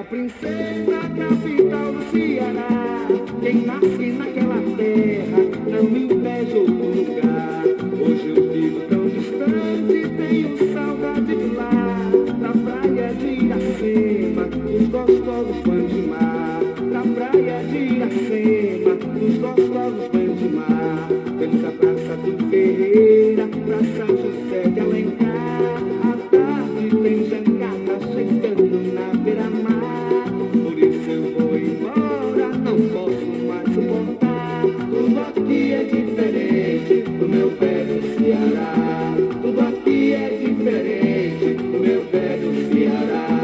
a princesa capital do Ceará. Quem nasce naquela terra não inveja outro lugar. Hoje eu vivo tão distante, tenho saudade de lá. Da praia de Iracema, os gostosos banhos de mar. Da praia de Iracema, os gostosos banhos de mar. Temos a Praça do Ferreira, Praça José de Alencar. À tarde tem jangada chegando na beira-mar. Por isso eu vou embora, não posso mais suportar. Tudo aqui é diferente do meu velho Ceará. Tudo aqui é diferente do meu velho Ceará.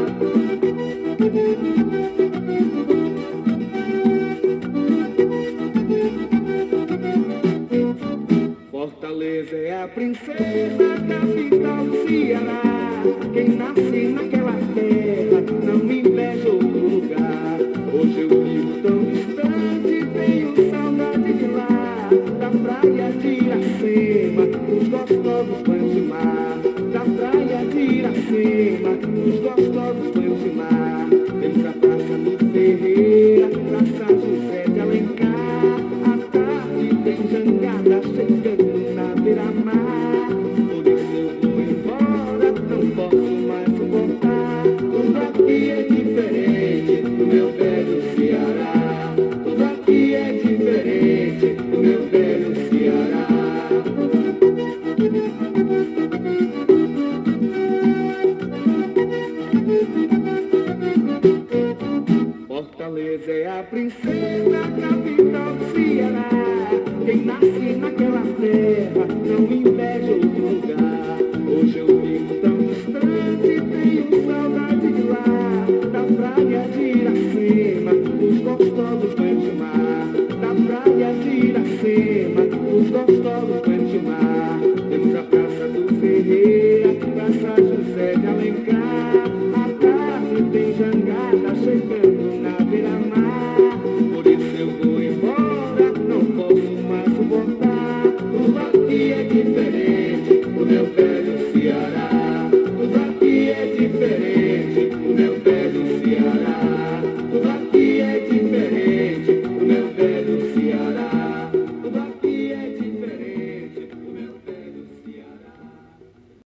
Fortaleza é a princesa capital do Ceará. Quem nasce naquela terra não inveja outro lugar. Hoje eu vivo tão distante, tenho saudade de lá. Da praia de Iracema, os gostosos banhos de mar. Da praia de Iracema, os gostosos banhos de mar. Temos a Praça do Ferreira, Praça José de Alencar. À tarde tem jangada chegando na beira-mar. Por isso eu vou embora, não posso mais suportar. Tudo aqui é diferente do meu velho Ceará. Tudo aqui é diferente do meu velho Ceará. Fortaleza é a princesa capital do Ceará. Quem nasce naquela terra não inveja outro lugar. Hoje eu vivo tão distante, tenho saudade de lá. Da praia de Iracema, os gostosos banhos de mar. Da praia de Iracema, os gostosos banhos de mar. Temos a Praça do Ferreira, Praça José de Alencar. À tarde tem jangada chegando